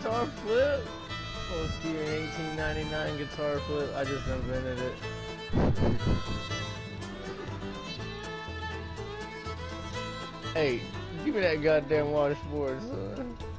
guitar flip? Fuck you, 1899 guitar flip. I just invented it. Hey, give me that goddamn water sport, son.